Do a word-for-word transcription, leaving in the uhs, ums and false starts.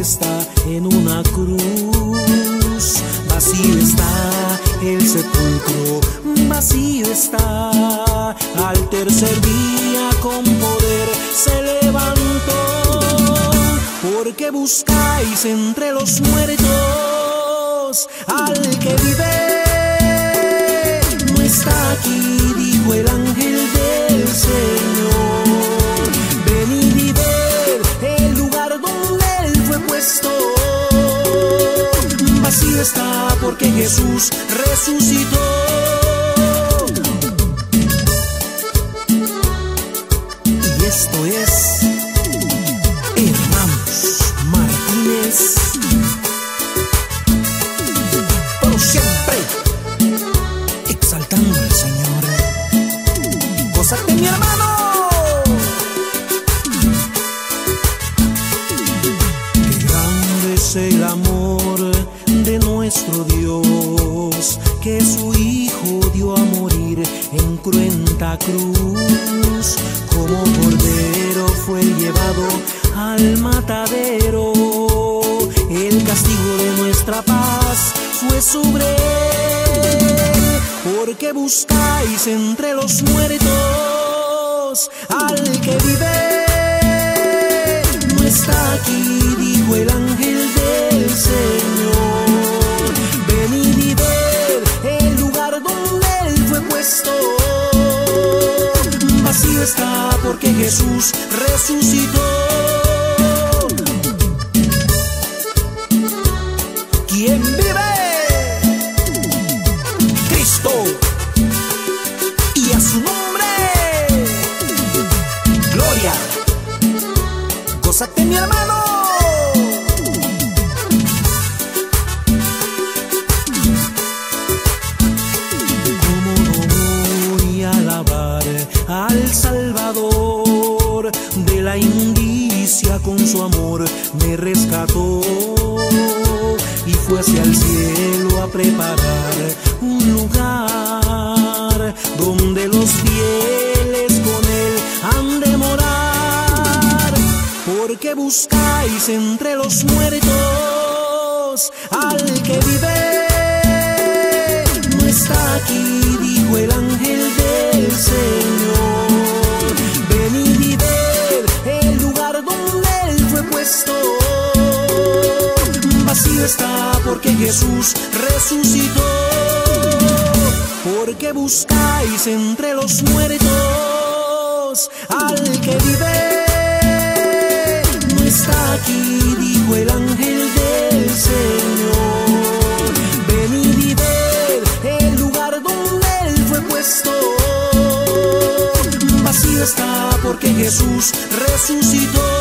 está en una cruz. Vacío está el sepulcro, vacío está. Al tercer día con poder se levantó. ¿Por qué buscáis entre los muertos al que vive? No está aquí, dijo el ángel del Señor. Venid y ved el lugar donde él fue puesto. Vacío está porque Jesús resucitó. Y esto es Hermanos Martínez, por siempre exaltando al Señor. Gózate, mi hermano. Qué grande es el amor de nuestro Dios, que su Hijo dio a morir en cruenta cruz. Como cordero fue llevado al matadero, el castigo de nuestra paz fue sobre él. ¿Por qué buscáis entre los muertos al que vive? No está aquí, dijo el ángel del Señor. Venid y ved el lugar donde él fue puesto. Vacío está porque Jesús resucitó. ¿Quién vive? Cristo. Y a su nombre, gloria. Gózate, mi hermano. ¿Cómo no voy a alabar al Salvador? De la inmundicia con su amor me rescató y fue hacia el cielo a preparar un lugar donde los fieles con él han de morar. ¿Por qué buscáis entre los muertos al que vive? No está aquí, dijo el ángel del Señor. Venid y ved el lugar donde él fue puesto. Vacío está porque Jesús resucitó. ¿Por qué buscáis entre los muertos al que vive? No está aquí, dijo el ángel del Señor. Venid y ved el lugar donde él fue puesto. Vacío está porque Jesús resucitó.